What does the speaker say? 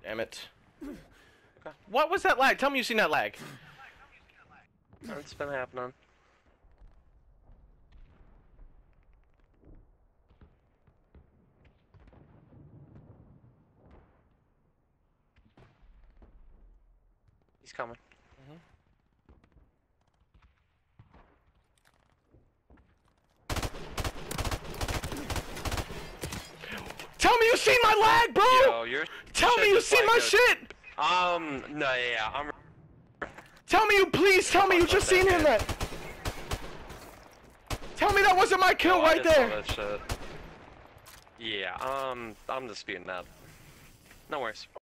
Damn it. Okay. What was that lag? Tell me you seen that lag. It's been happening. He's coming. Tell me you seen my lag, bro! Yo, you're Tell me you seen my shit! No, yeah, I'm... Tell me you, please, tell me you just seen him that. Tell me that wasn't my kill Oh, right there. That shit. Yeah, I'm disputing that. No worries.